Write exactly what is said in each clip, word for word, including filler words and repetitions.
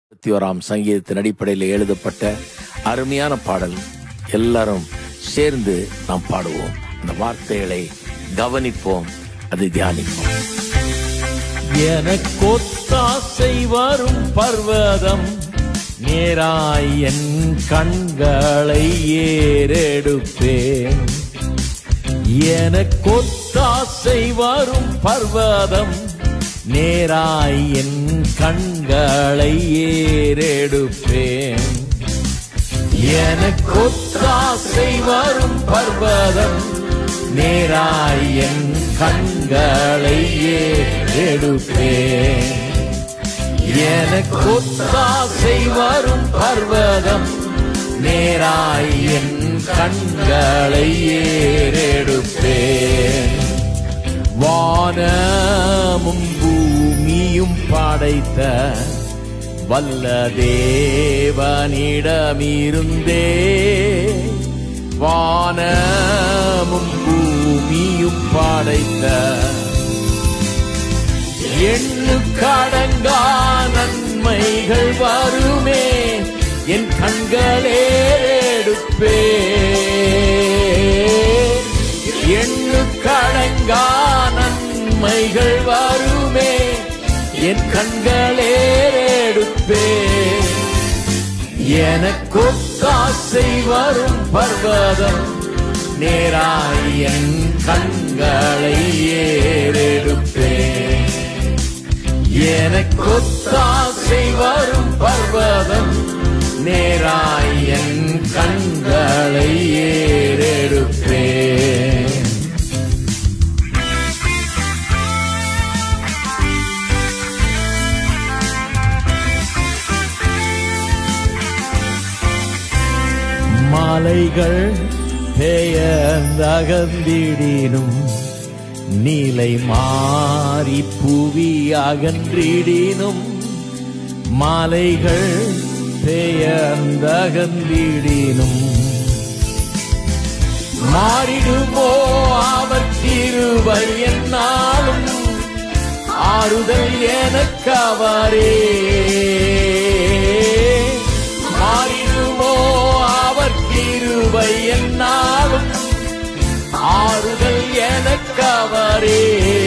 இருபத்தி ஓராம் சங்கீதத்தின் அடிப்படையில் எழுதப்பட்ட அருமையான பாடல். எல்லாரும் சேர்ந்து நாம் பாடுவோம். அந்த வார்த்தைகளை கவனிப்போம், அதை தியானிப்போம். எனக்கொத்தாசை வரும் பர்வதம் நேராய் என் கண்களை ஏறெடுப்பேன். எனக்கொத்தாசை வரும் பர்வதம் நேராய் என் கண்களை ஏறெடுப்பேன். எனக்கொத்தாசை வரும் பர்வதம் நேராய் என் கண்களை ஏறெடுப்பேன். எனக்கொத்தாசை வரும் பர்வதம் நேராய் என் கண்களை ஏறெடுப்பேன். வானமும் பூமியும் படைத்த வல்ல தேவனிடமிருந்தே, வானமும் பூமியும் படைத்த எண்ணுக்கடங்கா நன்மைகள் வருமே என் கண்களே எடுப்பேன். எண்ணுக்கடங்கா நன்மைகள் வருமே என் கண்களே எடுப்பேன். எனக்கொத்தாசை வரும் பர்வதம் நேராய் என் கண்களை ஏறெடுப்பேன். எனக்கொத்தாசை வரும் பர்வதம் நேராய் என் கண்களை ஏறெடுப்பேன். மலைகள் பெயர்ந்தகன்றிடினும், நீலை மாறி புவி அகன்றிடினும், மலைகள் பெயர்ந்தகன்றிடினும் மாறிடுமோ அவர் கிருபை என்னாலும், ஆறுதல் எனக்கு அவரே. மாறிடுமோ அவர் கிருபை என்னாலும், ஆறுதல் எனக்கு அவரே.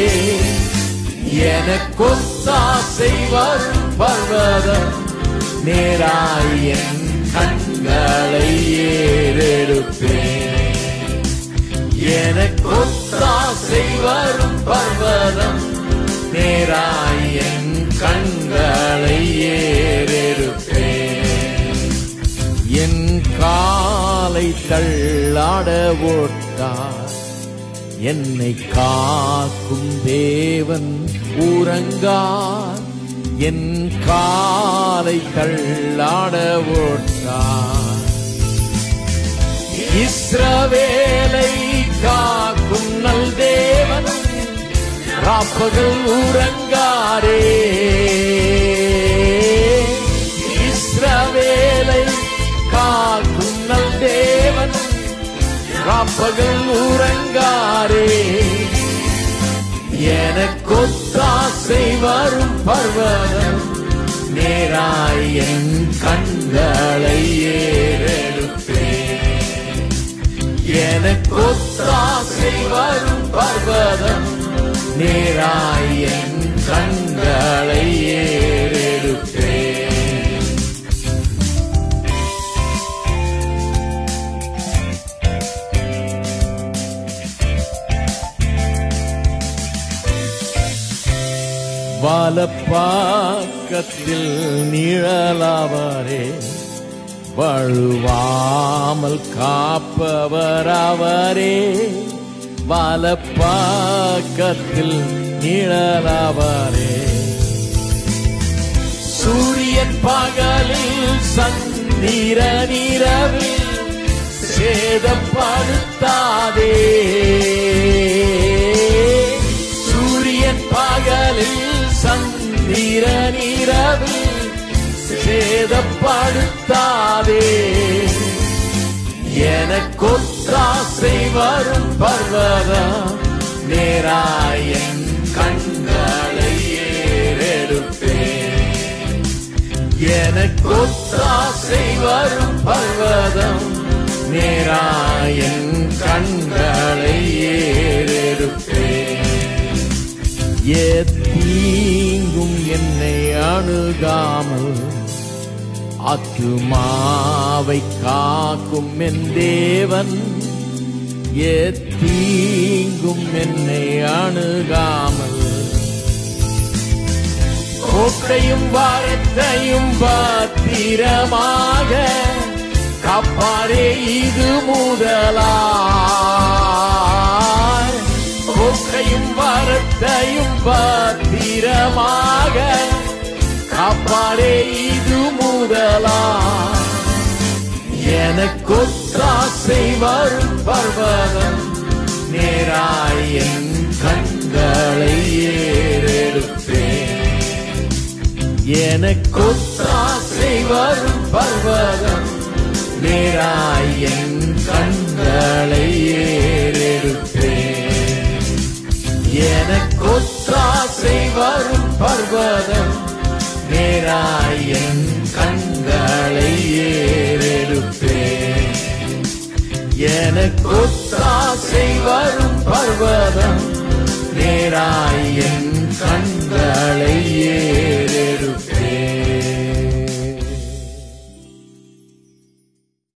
எனக்கொத்தாசை வரும் பர்வதம் நேராய் என் கண்களை ஏறெடுப்பேன். எனக்கொத்தாசை வரும் பர்வதம் நேராய் என் கண்களை ஏறெடுப்பேன். என் காலை தள்ளாட ஓட்டார் என்னை காக்கும் தேவன் உறங்கார். என் காலை தள்ளாட ஓட்டார். இஸ்ரவேலை காக்கும் நல் தேவன் ராப்பகல் உறங்காரே. இஸ்ரவேலை காக்கும் நல் தேவன் ராப்பகல் உறங்காரே. எனக்கொத்தாசை வரும் பர்வதம் நேராய் என் கண்களை ஏறெடுப்பேன். எனக்கொத்தாசை வரும் பர்வதம் நேராய் என் கண்களை ஏறெடுப்பேன். வலப்பக்கத்தில் நிழலாவரே, வழுவாமல் காப்பவர் அவரே. வலப்பக்கத்தில் நிழலாவரே, சூரியன் பகலில் சந்திரன் இரவில் சேதப்படுத்தாதே. சூரியன் பகலில் சந்திரன் இரவில் சேதப்படுத்தாதே. எனக்கொத்தாசை வரும் பர்வதம் நேராய் என் கண்களை ஏறெடுப்பேன். எனக்கு ஒத்தாசை வரும் பர்வதம் நேராயன் கண்களை ஏறெடுப்பேன். எத்தீங்கும் என்னை அணுகாமல் ஆத்துமாவை காக்கும் என் தேவன். எத்தீங்கும் என்னை அணுகாமல் கோட்டையும் வாரத்தையும் பத்திரமாக காப்பாரே இது முதலாய். கோட்டையும் வாரத்தையும் பத்திரமாக காப்பாரே இது முதலாய். எனக்கு ஒத்தாசை வரும் பர்வதம் நேராயன் கண்களை ஏறெடுப்பேன். எனக்கு ஒத்தாசை வரும் பர்வதம் நேராயன் கண்களை ஏறெடுப்பேன். எனக்கு ஒத்தாசை வரும் பர்வதம் நேராயன் கண்களை ஏறெடுப்பேன். எனக்கு ஒத்தாசை வரும் பர்வதம்